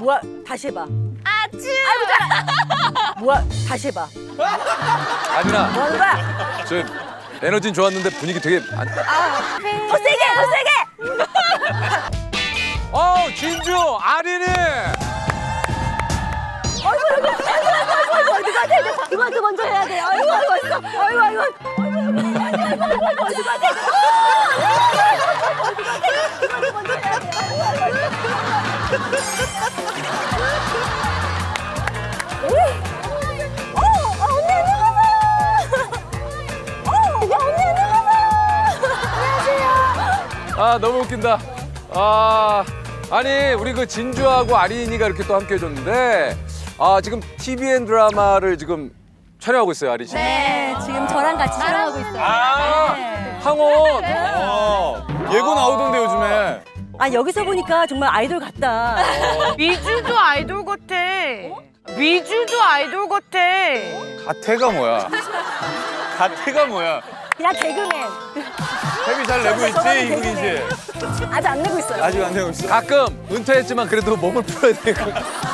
뭐야? 다시 해봐. 아쭈. 뭐야? 다시 해봐. 아니나. 뭐 하는 거야? 저 에너지는 좋았는데 분위기 되게 안. 더 세게, 더 세게. 진주 아린이. 누구한테 먼저 해야 돼. 아이고. 너무 웃긴다. 아니 우리 그 진주하고 아린이가 이렇게 또 함께 해줬는데 지금 TVN 드라마를 지금 촬영하고 있어요, 아린 씨. 네, 지금 저랑 같이 촬영하고 있어요. 네. 항원. 예고 나오던데 요즘에. 여기서 보니까 정말 아이돌 같다. 미주도 아이돌 같아. 미주도 아이돌 같아. 가태가 뭐야? 가태가 뭐야? 그냥 개그맨. 데뷔 잘 내고 있지, 이국인 씨? 아직 안 내고 있어요. 아직 안 내고 있어? 가끔 은퇴했지만 그래도 몸을 풀어야 되고.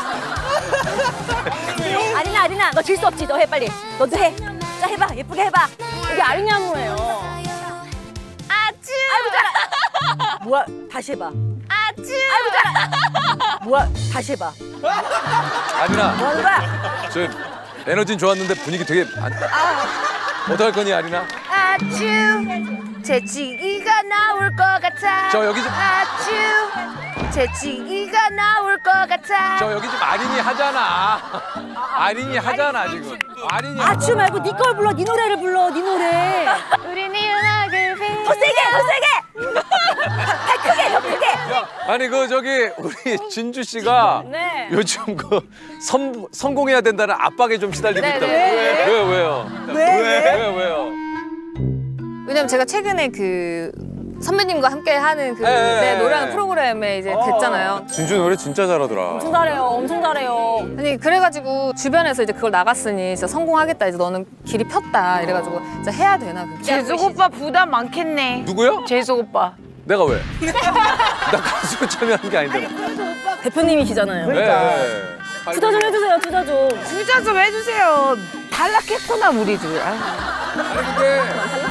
아리나, 너 질 수 없지. 너 해, 빨리. 너도 해. 자, 해봐. 예쁘게 해봐. 이게 아리나 안무예요. 아쭈. 뭐야? 다시 해봐. 아쭈. 뭐야? 다시 해봐. 아린아, 뭐 하는 거야? 저 에너지는 좋았는데 분위기 되게 안. 어떡할 거니, 아린아? 아쭈. 재치기가 나올 것 같아. 저 여기 좀. 아쭈. 재치기가 나올 것 같아. 저 여기 지금 아린이 하잖아. 아린이 하잖아 지금. 아린이. 아추 말고 네 걸 불러. 네 노래를 불러. 네 노래. 우린 이 음악을 배. 더 세게, 더 세게. 더 크게. 아니 그 저기 우리 진주 씨가 네. 요즘 그 성공해야 된다는 압박에 좀 시달리고 네, 있다고. 네. 왜요? 왜요? 왜냐면 제가 최근에 그 선배님과 함께 하는 그 네. 노래하는 프로그램에 이제 됐잖아요. 진주 노래 진짜 잘하더라. 엄청 잘해요. 엄청 잘해요. 아니 그래가지고 주변에서 이제 그걸 나갔으니 진짜 성공하겠다. 이제 너는 길이 폈다. 이래가지고 진짜 해야 되나? 재석 오빠 부담 많겠네. 누구요? 재석 오빠. 내가 왜? 나 가수로 참여한 게 아닌데. 대표님이시잖아요. 네. 투자 좀 해주세요. 투자 좀. 투자 좀 해주세요. 탈락했구나 우리 둘. 아니 근데